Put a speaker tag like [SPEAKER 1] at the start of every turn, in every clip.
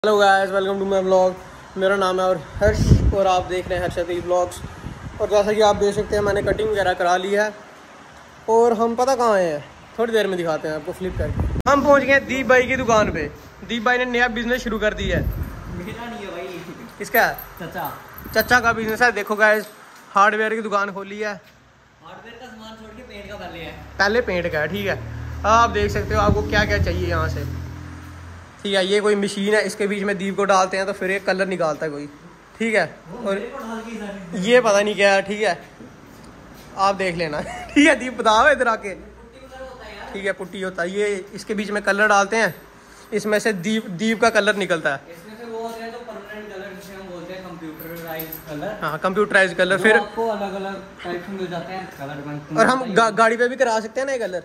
[SPEAKER 1] Hello guys, welcome to my blog. मेरा नाम है और हर्ष और आप देख रहे हैं हर्षदीप ब्लॉग्स। और जैसा कि आप देख सकते हैं मैंने कटिंग वगैरह करा ली है और हम पता कहाँ आए हैं, थोड़ी देर में दिखाते हैं आपको फ्लिप करके। हम पहुंच गए दीप भाई की दुकान पे। दीप भाई ने नया बिजनेस शुरू कर दिया है।
[SPEAKER 2] मेरा नहीं है भाई,
[SPEAKER 1] किसका है? चचा का बिजनेस है। देखो गाइस, हार्डवेयर की दुकान खोली है।
[SPEAKER 2] हार्डवेयर का सामान छोड़ के पेंट का
[SPEAKER 1] पहले पेंट का है, ठीक है। आप देख सकते हो आपको क्या क्या चाहिए यहाँ से, ठीक है। ये कोई मशीन है, इसके बीच में दीप को डालते हैं तो फिर एक कलर निकालता है कोई, ठीक है। और ये पता नहीं क्या है, ठीक है, आप देख लेना ठीक है। दीप बताओ इधर आके, ठीक है। पुट्टी होता है ये, इसके बीच में कलर डालते हैं, इसमें से दीप का कलर निकलता है।
[SPEAKER 2] इसमें से वो होते हैं तो परमानेंट कलर जिसे हम बोलते हैं कंप्यूटराइज्ड कलर।
[SPEAKER 1] हाँ, कंप्यूटराइज्ड कलर। फिर
[SPEAKER 2] आपको अलग अलग टाइप के मिल जाते हैं कलर।
[SPEAKER 1] और हम गाड़ी पे भी करा सकते हैं ना ये कलर।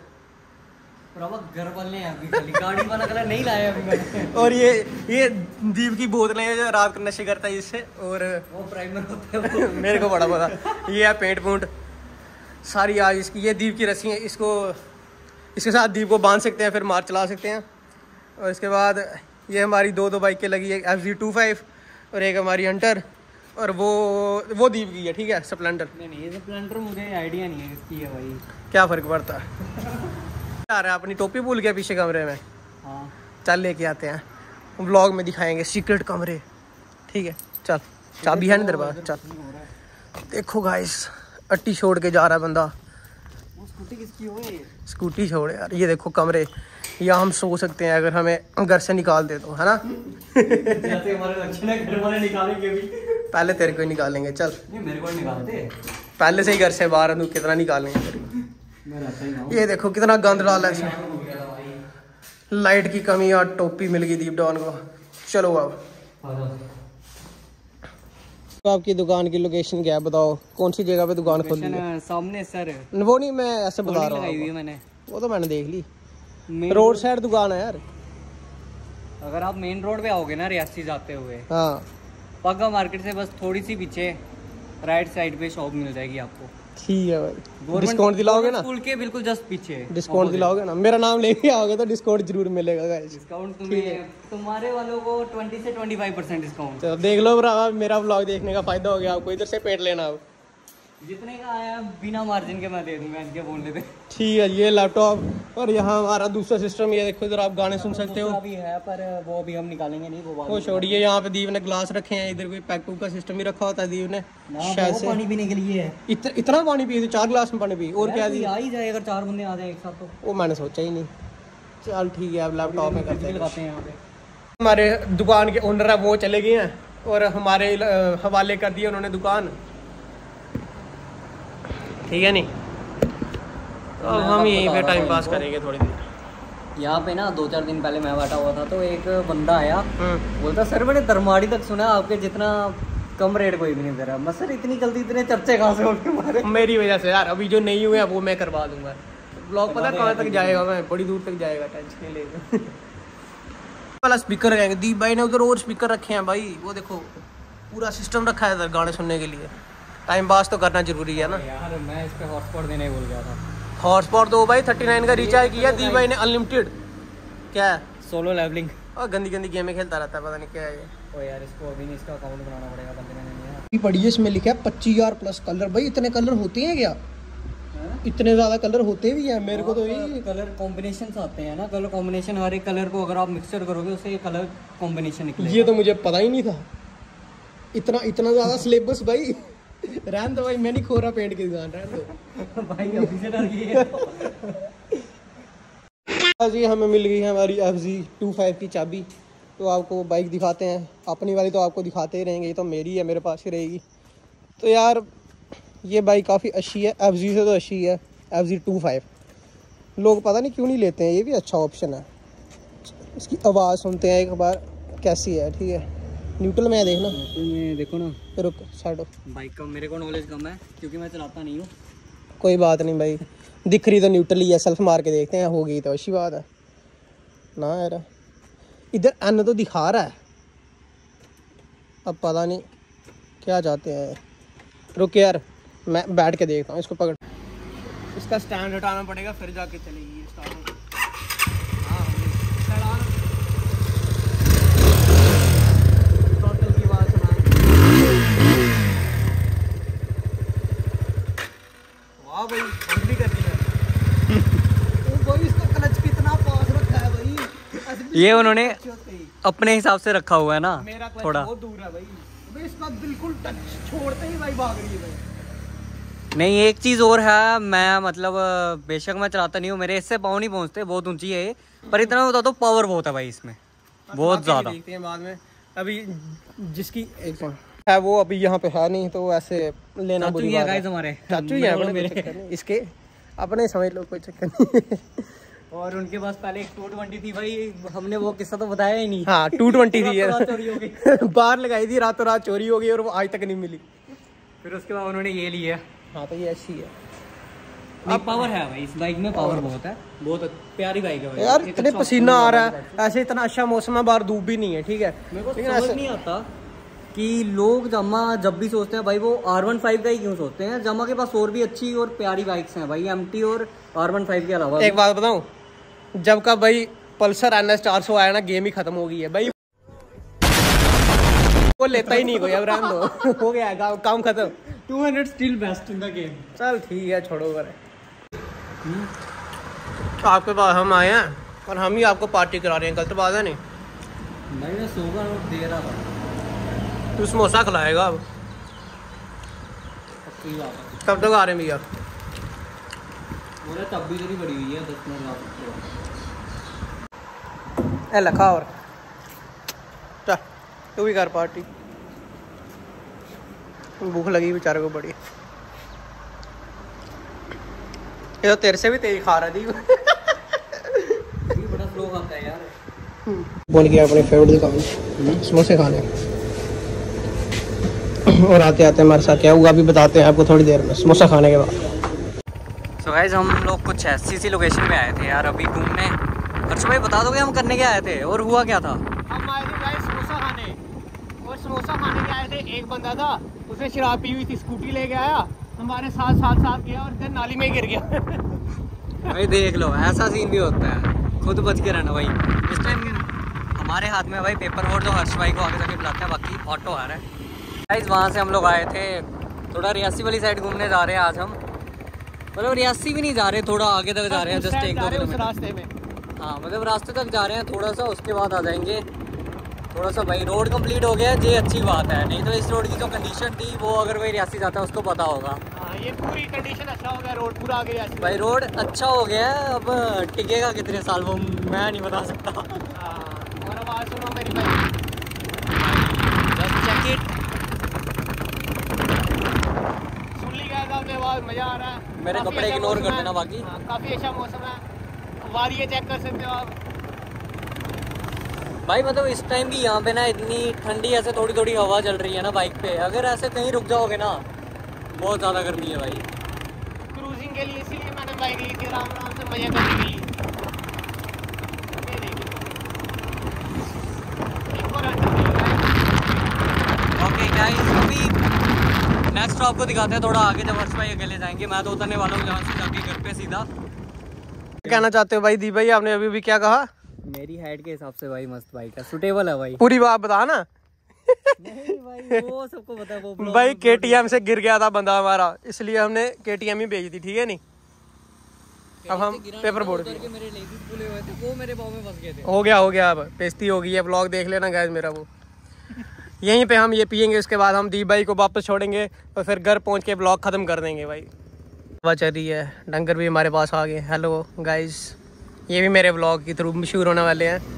[SPEAKER 2] घर वाले हैं अभी खाली गाड़ी वाला कलर नहीं लाया अभी मैंने।
[SPEAKER 1] और ये दीप की बोतलें हैं जो रात को नशे करता है इससे। और
[SPEAKER 2] वो प्राइमर होता है वो।
[SPEAKER 1] मेरे को बड़ा पता। ये है पेंट पूंट सारी आज इसकी। ये दीप की रस्सी है, इसके साथ दीप को बांध सकते हैं, फिर मार चला सकते हैं। और इसके बाद ये हमारी दो बाइकें लगी है, FZ25 और एक हमारी हंटर। और वो दीप की है, ठीक है, स्प्लेंडर।
[SPEAKER 2] नहीं ये स्प्लेंडर मुझे आइडिया नहीं है किसकी है भाई।
[SPEAKER 1] क्या फ़र्क पड़ता है आ रहा है। अपनी टोपी भूल गया पीछे कमरे में।
[SPEAKER 2] हाँ
[SPEAKER 1] चल लेके आते हैं, व्लॉग में दिखाएंगे सीक्रेट कमरे, ठीक है। चल, चाबी है ना तेरे पास? चल देखो गाइस, अट्टी छोड़ के जा रहा है बंदा।
[SPEAKER 2] वो स्कूटी किसकी हो?
[SPEAKER 1] स्कूटी छोड़ यार। ये देखो कमरे, या हम सो सकते हैं अगर हमें घर से निकाल दे तो, है ना
[SPEAKER 2] जैसे हमारे लक्षण है घर वाले निकालेंगे भी।
[SPEAKER 1] पहले तेरे को ही निकालेंगे। चल,
[SPEAKER 2] नहीं मेरे को निकालते,
[SPEAKER 1] पहले से ही घर से बाहर है, कितना निकालेंगे तेरे को। ये देखो कितना गंद डाला है इसमें। लाइट की कमी और टोपी मिल गई दीप डॉन को। चलो अब तो आपकी दुकान की लोकेशन क्या है बताओ, कौन सी जगह पे दुकान खोली है?
[SPEAKER 2] सामने सर।
[SPEAKER 1] वो नहीं, मैं ऐसे बता रहा हूँ।
[SPEAKER 2] मैंने
[SPEAKER 1] वो तो मैंने देख ली, रोड साइड दुकान है यार।
[SPEAKER 2] अगर आप मेन रोड पे आओगे ना रियासी जाते हुए,
[SPEAKER 1] हाँ,
[SPEAKER 2] पग्गा मार्केट से बस थोड़ी सी पीछे राइट साइड पे शॉप मिल जाएगी आपको।
[SPEAKER 1] ठीक है भाई। डिस्काउंट दिलाओगे ना?
[SPEAKER 2] स्कूल के बिल्कुल जस्ट पीछे
[SPEAKER 1] डिस्काउंट दिलाओगे ना? मेरा नाम लेके आओगे तो डिस्काउंट जरूर मिलेगा गाइस।
[SPEAKER 2] डिस्काउंट तुम्हारे वालों को 20 से 25% डिस्काउंट।
[SPEAKER 1] तो देख लो भरा, मेरा व्लॉग देखने का फायदा हो गया आपको। इधर से पेट लेना अब।
[SPEAKER 2] जितने का आया बिना मार्जिन के मैं दे दूंगा इनके बोलने पे।
[SPEAKER 1] ठीक है। ये लैपटॉप और यहाँ हमारा दूसरा सिस्टम, ये देखो इधर आप गाने सुन सकते हो।
[SPEAKER 2] अभी है पर वो भी हम निकालेंगे नहीं,
[SPEAKER 1] वो छोड़िए। यहाँ पे दीप ने ग्लास रखे हैं, इधर कोई पैक का सिस्टम ही रखा होता है दीप ने शायद से।
[SPEAKER 2] पानी पीने के लिए है।
[SPEAKER 1] इतना पानी पिए? 4 गिलास में पानी पी और क्या दिया?
[SPEAKER 2] आ ही जाए अगर 4 बंदे आ जाए एक साथ तो।
[SPEAKER 1] वो मैंने सोचा ही नहीं। चल ठीक है, अब लैपटॉप में करते हैं।
[SPEAKER 2] यहाँ पे
[SPEAKER 1] हमारे दुकान के ओनर है वो चले गए हैं और हमारे हवाले कर दिए उन्होंने दुकान, ठीक है। नहीं तो अब हम यहीं पे टाइम पास करेंगे थोड़ी देर।
[SPEAKER 2] यहाँ पे ना 2-4 दिन पहले मैं बैठा हुआ था तो एक बंदा आया, बोलता सर मैंने दरमाड़ी तक सुना आपके जितना कम रेट कोई भी नहीं दे रहा। मैं सर इतनी जल्दी इतने चर्चे कहाँ से उठ के मारे?
[SPEAKER 1] मेरी वजह से यार, अभी जो नहीं हुए वो मैं करवा दूंगा। ब्लॉग पता कहाँ तक जाएगा, मैं बड़ी दूर तक जाएगा, टेंशन नहीं लेगा वाला स्पीकर रहेंगे। दीप भाई ने उधर और स्पीकर रखे हैं भाई, वो देखो पूरा सिस्टम रखा है इधर गाने सुनने के लिए। टाइम पास तो करना जरूरी है ना
[SPEAKER 2] यार। मैं इस पे हॉटस्पॉट देने भूल गया था।
[SPEAKER 1] हॉटस्पॉट दो भाई, 39 का रिचार्ज किया दीप भाई ने अनलिमिटेड। क्या है?
[SPEAKER 2] Solo leveling.
[SPEAKER 1] और गंदी गेमें खेलता रहता है, पता नहीं क्या है ये।
[SPEAKER 2] ओ यार इसको अभी नहीं, इसका अकाउंट बनाना पड़ेगा, बंदे मैंने नहीं है।
[SPEAKER 1] ये पढ़िए, इसमें लिखा है 25,000 प्लस कलर। भाई इतने कलर होते हैं क्या? इतने ज़्यादा कलर होते भी हैं? मेरे को तो यही
[SPEAKER 2] कलर कॉम्बिनेशन आते हैं ना। कलर कॉम्बिनेशन, हर एक कलर को अगर आप मिक्सर करोगे उससे कलर कॉम्बिनेशन निकलेगा।
[SPEAKER 1] ये तो मुझे पता ही नहीं था। इतना ज़्यादा सिलेबस भाई। रहन दो भाई, मैं नहीं खो रहा पेंट की दुकान, रहन दो
[SPEAKER 2] भाई अभी से डर गई है।
[SPEAKER 1] जी हमें मिल गई है हमारी FZ25 की चाबी। तो आपको बाइक दिखाते हैं। अपनी वाली तो आपको दिखाते ही रहेंगे, ये तो मेरी है, मेरे पास ही रहेगी। तो यार ये बाइक काफ़ी अच्छी है, FZ से तो अच्छी है। FZ25 लोग पता नहीं क्यों नहीं लेते हैं, ये भी अच्छा ऑप्शन है। इसकी आवाज़ सुनते हैं एक बार कैसी है, ठीक है। न्यूट्रल में है, देखना
[SPEAKER 2] में देखो ना।
[SPEAKER 1] रुक साइड।
[SPEAKER 2] बाइक का मेरे को नॉलेज कम है क्योंकि मैं चलाता नहीं हूँ।
[SPEAKER 1] कोई बात नहीं भाई, दिख रही तो न्यूट्रल ही है। सेल्फ मार के देखते हैं, होगी तो अच्छी बात है ना यार। इधर N तो दिखा रहा है, अब पता नहीं क्या चाहते हैं। रुक यार, मैं बैठ के देखता हूँ, इसको पकड़। इसका स्टैंड हटाना पड़ेगा फिर जाके चलेगी स्टार्ट। हाँ
[SPEAKER 2] ये उन्होंने अपने हिसाब से रखा हुआ है ना,
[SPEAKER 1] मेरा
[SPEAKER 2] थोड़ा
[SPEAKER 1] बहुत दूर है भाई, इसका बिल्कुल टच छोड़ते ही भाई भाग रही है भाई।
[SPEAKER 2] नहीं। एक चीज़ और है, मैं मतलब बेशक मैं चलाता नहीं हूँ, मेरे इससे पाँव नहीं पहुँचते, बहुत ऊंची है ये, पर इतना बता दो पावर बहुत है भाई इसमें, बहुत ज़्यादा।
[SPEAKER 1] देखते हैं बाद में। अभी जिसकी एक है वो अभी यहाँ पे है नहीं, तो ऐसे लेना बुरी बात है।
[SPEAKER 2] हमारे
[SPEAKER 1] चाचू ही है अपने, कोई चक्कर नहीं। इसके अपने समझ लो, कोई चक्कर नहीं।
[SPEAKER 2] और उनके पास पहले एक 220 थी भाई, हमने वो किस्सा तो बताया ही नहीं।
[SPEAKER 1] हाँ 220 थी यार,
[SPEAKER 2] चोरी हो गई।
[SPEAKER 1] बाहर लगाई थी, रातों रात चोरी हो गई और वो आज तक नहीं मिली।
[SPEAKER 2] फिर उसके बाद उन्होंने ये लिया।
[SPEAKER 1] हाँ तो ये अच्छी है।
[SPEAKER 2] अब पावर है भाई इस बाइक में, पावर बहुत है, बहुत प्यारी बाइक है भाई
[SPEAKER 1] यार इतने पसीना आ रहा है, ऐसे इतना अच्छा मौसम है, बाहर धूप भी नहीं है, ठीक है।
[SPEAKER 2] मेरे को समझ नहीं आता कि लोग जामा जब भी सोचते हैं भाई वो R15 का ही क्यों सोचते हैं। जामा के पास और भी अच्छी और प्यारी बाइक्स हैं भाई, MT और R15 के अलावा।
[SPEAKER 1] एक बात बताऊं, जब का भाई पल्सर NS 400 आया ना, गेम ही खत्म हो गई है भाई। वो लेता ही नहीं कोई, अब रहने दो। हो गया काम खत्म।
[SPEAKER 2] 200 still best in the game.
[SPEAKER 1] चल ठीक है, छोड़ो कर। तो आपके पास हम आए हैं और हम ही आपको पार्टी करा रहे हैं, गलत बात है नहीं
[SPEAKER 2] भाई? मैं सोगा और दे रहा था।
[SPEAKER 1] तू समोसा खिलाएगा अब? कब तक आ रहे हैं भैया?
[SPEAKER 2] तब भी बड़ी हुई है 10 मिनट।
[SPEAKER 1] लखा और तू भी कर पार्टी, भूख लगी बेचारे को बड़ी। ये तो तेरे से भी तेज खा रहा थी।
[SPEAKER 2] बड़ा स्लो खाता है यार।
[SPEAKER 1] बोल गया अपने फेवरेट दुकान समोसे खाने, और आते आते हमारे साथ क्या हुआ अभी बताते हैं आपको थोड़ी देर में, समोसा खाने के बाद।
[SPEAKER 2] सो गाइस हम लोग कुछ ऐसी सी लोकेशन पे आए थे यार अभी घूमने। अच्छा भाई बता दोगे हम करने क्या आए थे और हुआ क्या था?
[SPEAKER 1] हम आए थे गाइस समोसा खाने, और समोसा खाने के आए थे। एक बंदा था, उसने शराब पी हुई थी, स्कूटी लेके आया, हमारे साथ गया और इधर नाली में गिर गया।
[SPEAKER 2] भाई देख लो ऐसा सीन भी होता है, खुद बच के रहना भाई। इस टाइम हमारे हाथ में भाई पेपर बोर्ड, जो हर्ष भाई को आगे जाके बुलाते हैं, बाकी ऑटो आ रहा है गाइस। वहाँ से हम लोग आए थे, थोड़ा रियासी वाली साइड घूमने जा रहे हैं आज हम। मतलब रियासी भी नहीं जा रहे, थोड़ा आगे तक जा रहे हैं, जस्ट 1-2 किलोमीटर
[SPEAKER 1] रास्ते में।
[SPEAKER 2] हाँ मतलब रास्ते तक जा रहे हैं थोड़ा सा, उसके बाद आ जाएंगे। थोड़ा सा भाई रोड कंप्लीट हो गया है, ये अच्छी बात है, नहीं तो इस रोड की जो कंडीशन थी वो अगर कोई रियासी जाता है उसको पता होगा।
[SPEAKER 1] ये पूरी कंडीशन अच्छा हो गया, रोड पूरा आ गया
[SPEAKER 2] भाई, रोड अच्छा हो गया है, अब टिकेगा कितने साल वो मैं नहीं बता सकता।
[SPEAKER 1] और आवाज़ सुनो मेरी भाई,
[SPEAKER 2] चेक इट।
[SPEAKER 1] सुन ली गया था आवाज़, मज़ा आ रहा है।
[SPEAKER 2] मेरे कपड़े इग्नोर कर देना बाकी।
[SPEAKER 1] काफ़ी अच्छा मौसम है, वारिये चेक कर सकते हो आप
[SPEAKER 2] भाई। मतलब इस टाइम भी यहाँ पे ना इतनी ठंडी, ऐसे थोड़ी थोड़ी हवा चल रही है ना बाइक पे, अगर ऐसे कहीं रुक जाओगे ना बहुत ज़्यादा गर्मी है भाई।
[SPEAKER 1] क्रूजिंग के लिए इसीलिए मैंने बाइक ली थी, आराम आराम से मज़े करने के लिए।
[SPEAKER 2] ओके गाइस, अभी नेक्स्ट स्टॉप को दिखाते हैं थोड़ा आगे, जब हर्ष भाई अकेले जाएंगे। मैं तो उतरने वाला हूँ यहाँ से जाके घर पे सीधा।
[SPEAKER 1] क्या कहना चाहते हो भाई दी भाई, आपने अभी भी क्या कहा?
[SPEAKER 2] मेरी हाइट के हिसाब से भाई मस्त बाइक है, सुटेबल है भाई।
[SPEAKER 1] पूरी बात बता ना।
[SPEAKER 2] नहीं भाई वो सबको पता है, वो
[SPEAKER 1] भाई KTM से गिर गया था बंदा हमारा, इसलिए हमने KTM ही भेज दी, ठीक है नहीं। अब हम पेपर बोर्ड
[SPEAKER 2] मेरे लेगीज खुले हुए थे, वो मेरे पाँव में फंस गए थे।
[SPEAKER 1] हो गया, अब बेइज्जती हो गई है। ब्लॉग देख लेना गाइस मेरा, वो यहीं पे हम ये पियेंगे, उसके बाद हम दीप भाई को वापस छोड़ेंगे और फिर घर पहुंच के ब्लॉग खत्म कर देंगे भाई। हवा चल रही है, डंगर भी हमारे पास आ गए। हेलो गाइस, ये भी मेरे ब्लॉग के थ्रू मशहूर होने वाले हैं।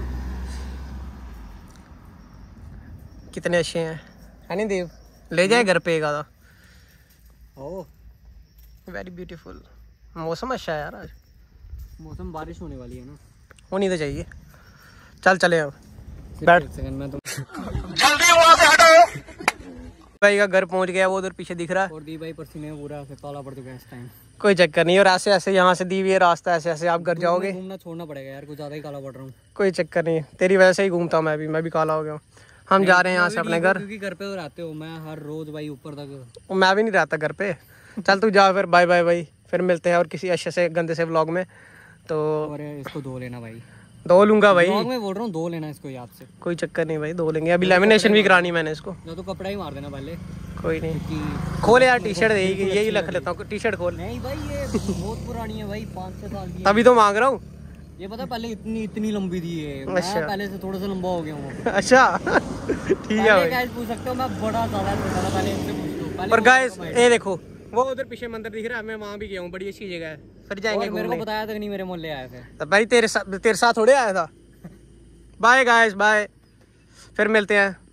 [SPEAKER 1] कितने अच्छे हैं, है नहीं देव? ले जाए घर पे एक आधा।
[SPEAKER 2] Oh
[SPEAKER 1] very beautiful. मौसम अच्छा है यार आज,
[SPEAKER 2] मौसम बारिश होने वाली है ना,
[SPEAKER 1] होनी तो चाहिए। चल चले अब,
[SPEAKER 2] बैठ सेकंड में तो
[SPEAKER 1] जल्दी वहां से हटो। भाई का घर पहुंच गया, वो उधर पीछे दिख रहा है।
[SPEAKER 2] और दी भाई पसीने में पूरा काला पड़ चुका है इस टाइम।
[SPEAKER 1] कोई चक्कर नहीं, और ऐसे ऐसे यहाँ से दी हुई है रास्ता, ऐसे ऐसे आप घर जाओगे।
[SPEAKER 2] घूमना छोड़ना पड़ेगा यार, कुछ ज्यादा ही काला पड़ रहा हूँ।
[SPEAKER 1] कोई चक्कर नहीं, तेरी वजह से ही घूमता हूँ मैं भी काला हो गया हूँ। हम जा रहे हैं यहाँ से अपने घर,
[SPEAKER 2] क्योंकि घर पे तो रहते हो, मैं हर रोज भाई ऊपर तक।
[SPEAKER 1] मैं भी नहीं रहता घर पे। चल तू जा फिर, बाय बाय भाई, फिर मिलते हैं और किसी अच्छे से गंदे से व्लॉग में। तो
[SPEAKER 2] और इसको धो लेना भाई,
[SPEAKER 1] धो लूंगा भाई,
[SPEAKER 2] व्लॉग में बोल रहा हूँ, धो लेना इसको याद से।
[SPEAKER 1] कोई चक्कर नहीं भाई, धो लेंगे। अभी लेमिनेशन भी करानी मैंने इसको।
[SPEAKER 2] तो कपड़ा ही मार देना पहले।
[SPEAKER 1] कोई नहीं, खोल यार टी-शर्ट, यही रख लेता हूँ, टी-शर्ट खोल।
[SPEAKER 2] नहीं भाई ये बहुत पुरानी है भाई, 5-6 साल की।
[SPEAKER 1] तभी तो मांग रहा हूँ,
[SPEAKER 2] ये पता पहले इतनी लंबी थी ये।
[SPEAKER 1] अच्छा।
[SPEAKER 2] मैं पहले से थोड़ा सा लंबा हो गया हूँ।
[SPEAKER 1] अच्छा ठीक है भाई।
[SPEAKER 2] गाइस पूछ सकते हो, मैं बड़ा ज्यादा छोटा था, पहले इनसे पूछ लो।
[SPEAKER 1] और गाइस ये देखो वो उधर पीछे मंदिर दिख रहा है, मैं वहाँ भी गया हूँ, बड़ी अच्छी जगह है, फिर जाएंगे
[SPEAKER 2] मेरे को
[SPEAKER 1] घूमने।
[SPEAKER 2] बताया तक नहीं, मेरे मोहल्ले आए थे।
[SPEAKER 1] तो भाई तेरे साथ थोड़े आया था। बाय गाइस बाय, फिर मिलते हैं।